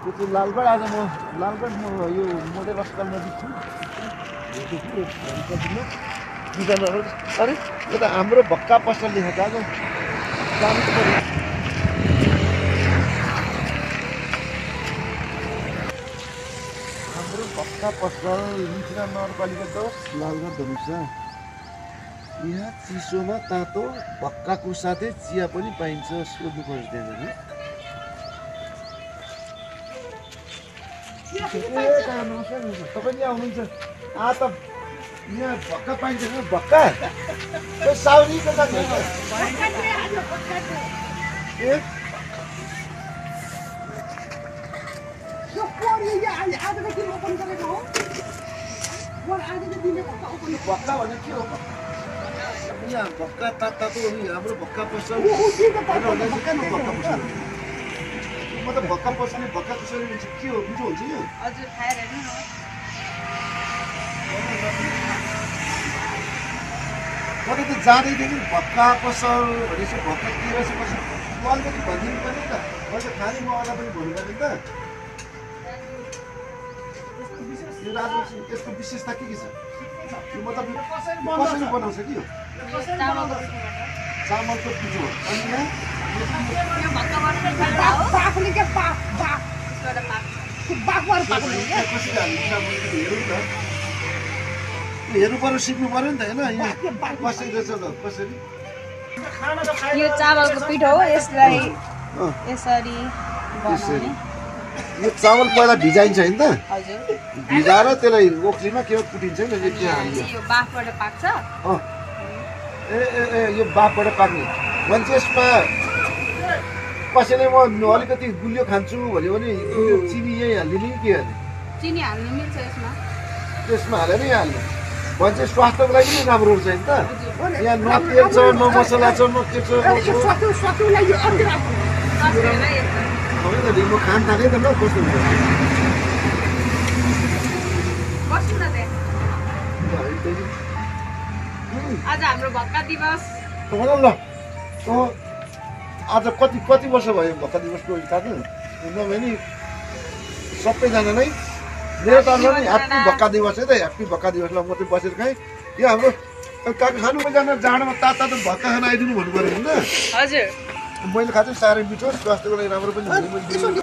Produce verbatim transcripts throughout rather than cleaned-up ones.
त्यो चाहिँ लालगढ आज म लालगढ म यो मोडेल अस्पताल नजिक छु अरे यो त हाम्रो भक्का पसल लेखेको आज जानु त पर्यो हाम्रो भक्का पसल मिथिला नगरपालिका दस लालगढ धनुषा यहाँ चिसोमा तातो भक्काको साथै चिया पनि पाइन्छ सोध्नु पर्छ त्यहाँ तपाईँ यहाँ आउनुहुन्छ आ त यहाँ भक्का पाइन्छ भक्का साउनीको साथी भक्का भने के हो यहाँ भक्का तातो हाम्रो भक्का पसल म त भक्का पस्ने भक्का कसरी हुन्छ के हो मिठो हुन्छ यो हजुर खाएर हेर्नु न मलाई त जाँदैदेखि भक्का पसल भनेपछि भक्का के रहेछ कसो अलिकति भनिदिनु पर्ने त मैले खाने म अझ पनि भन्नु पर्ने त यो राजु यसको विशेषता के के छ यो मतलब कसरी बनाउँछ कि यो चामलको पिठो अनि यहाँ हेर्नु पर्यो सिक्नु पर्यो नि त होइन कसरी रहेछ कसरी यो चामलको पिठो हो यसलाई यसरी बनाउने यो चामल पहिला भिजाइन्छ हैन त हजुर भिजाएर त्यसलाई ओखलीमा के कुटिन्छ नि यो के हाल्छ यो बाफबाट पाक्छ अ ए ए ए यो बाफबाट पाक्ने मान्छे यसमा कसैले म अलिकति गुलियो खान्छु भन्यो भने यो चिनी यही हालिदिने कि के हाल्ने चिनी हाल्नु मिल्छ यसमा त्यसमा हालेर नै हाल्ने भन्छ स्वास्थ्यको लागि पनि राम्रो हुन्छ नि त यहाँ न तेल छ न मसला छ न के छ म खान थालेँ त न कस्तो हुन्छ आज हाम्रो भक्का दिवस ल आज कति कति वर्ष भयो भक्का दिवसको थाहा नभए नि सबैजना नै मेरो तर्फमा नि ह्याप्पी भक्का दिवस है त ह्याप्पी भक्का दिवसलाई म चाहिँ बसेर खाएँ यो हाम्रो काका खानु जान जाडोमा तातो तातो भक्का खान आइदिनु भन्नु पऱ्यो होइन हजुर मैले खाएको साह्रै मिठो स्वास्थ्यको लागि राम्रो पनि हुने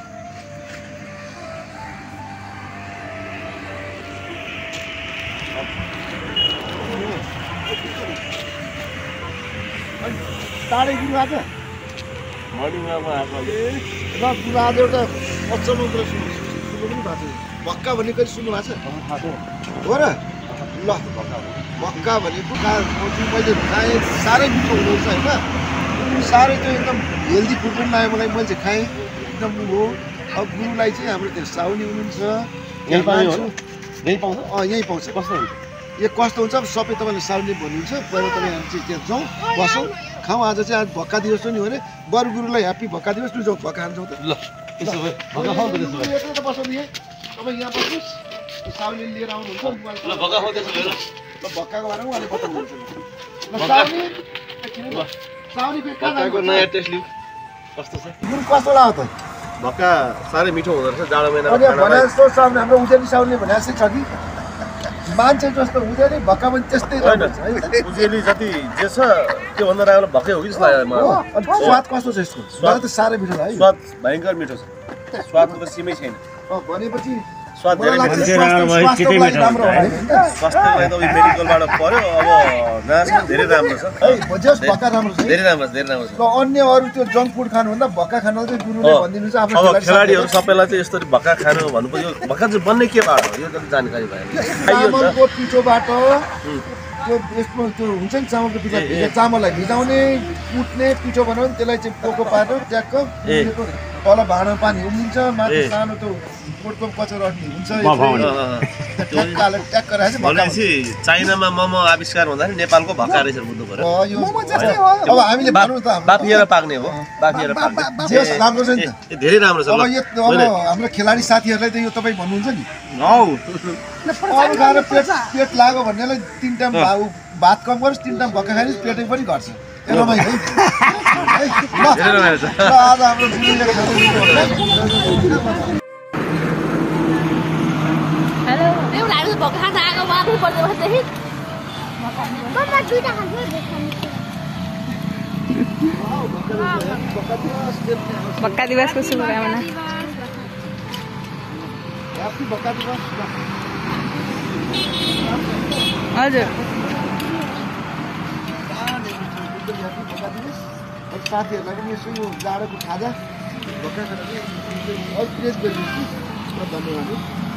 टाढै गुरु आज मर्निङमा आएको र गुरु आज एउटा अचम्म कुरा सुन्नु सुन्नु पनि भएको छ भक्का भन्ने कहिले सुन्नु भएको छ हो र ल भक्का भनेको मैले खाएँ साह्रै मिठो हुँदो रहेछ होइन साह्रै त्यो एकदम हेल्दी फुड पनि लाग्यो मलाई मैले चाहिँ खाएँ एकदम हो अब गुरुलाई चाहिँ हाम्रो त्यो साउनी हुनुहुन्छ यहीँ पाउँछ यहीँ पाउँछ अँ यहीँ पाउँछ कस्तो हुन्छ यो कस्तो हुन्छ अब सबै तपाईँले साउनी भन्नुहुन्छ पहिला तपाईँ चाहिँ त्यहाँ जाउँ बसौँ खाउँ आज चाहिँ आज भक्का दिवस पनि हो भने बर गुरुलाई ह्याप्पी भक्का दिवस पनि जाउँ भक्का खान्छौँ त ल त्यसो भए भक्का खाउँ त त्यसो भए यत्रो त बसौँ नि तपाईँ यहाँ बस्नुहोस् साउनी लिएर आउनुहुन्छ ल भक्का खाउँ त्यसो भए ल भक्काको बारेमा उहाँले बताउनुहुन्छ ल साउनी साउनी फेरि भक्काको नयाँ टेस्ट लिउँ कस्तो छ गुरु कस्तो लाग्यो त भक्का साह्रै मिठो हुँदो रहेछ जाडो महिनामा अनि भने जस्तो साउनी हाम्रो उजेली साउनीले भने जस्तै छ कि मान्छे जस्तो हुँदैन भक्का पनि त्यस्तै होइन उजेली जति जे छ त्योभन्दा राम्रो भक्कै हो कि जस्तो लाग्यो मलाई अनि स्वाद कस्तो छ यसको स्वाद त साह्रै मिठो छ है स्वाद भयङ्कर मिठो छ स्वादको त सीमै छैन भनेपछि स्वाद धेरै मिठो छ स्वास्थ्यको लागि राम्रो हो है स्वास्थ्यको लागि त उयो मेडिकलबाट पर्यो अब जहाँसम्म धेरै राम्रो छ है जस भक्का राम्रो छ धेरै राम्रो छ धेरै राम्रो छ र अन्य अरू त्यो जङ्क फुड खानुभन्दा भक्का खान चाहिँ गुरुले भनिदिनु छ आफ्नो अब खेलाडीहरू सबैलाई चाहिँ यस्तो भक्का खानु भन्नुपर्यो भक्का चाहिँ बन्ने केबाट हो यो त जानकारी भएन चामलको पिठोबाट त्यो यसमा त्यो हुन्छ नि चामलको पिठो चामललाई भिजाउने कुट्ने पिठो बनाउने त्यसलाई चाहिँ पोको पारेर ट्याक्क तल भाँडो पानी उम्लिन्छ माथि सानो त्यो कोटको कचौरा हुन्छ ट्याक्क भनेपछि चाइनामा मोमो आविष्कार हुँदाखेरि नेपालको भक्का रहेछ बुझ्नु पर्यो अब हामीले भनौँ त बाफिएर पाक्ने हो बाफिएर पाक्ने राम्रो छ नि त धेरै राम्रो छ अब यो अब हाम्रो खेलाडी साथीहरूलाई त यो तपाईँ भन्नुहुन्छ नि हौ अरू खाएर पेट पेट लाग्यो भन्नेलाई तिन टाइम भात कम गरोस् तिन टाइम भक्का खाइदियोस् पेटै पनि घट्छ रमाइलो है आज हाम्रो पर्छ भनेदेखि भक्का दिवसको शुभकामना। ह्याप्पी भक्का दिवस। हजुर साथीहरूलाई पनि यसो यो जाडोको खाजा भक्का खाना चाहिँ अलिक प्रेस गरिदिन्छु र धन्यवाद।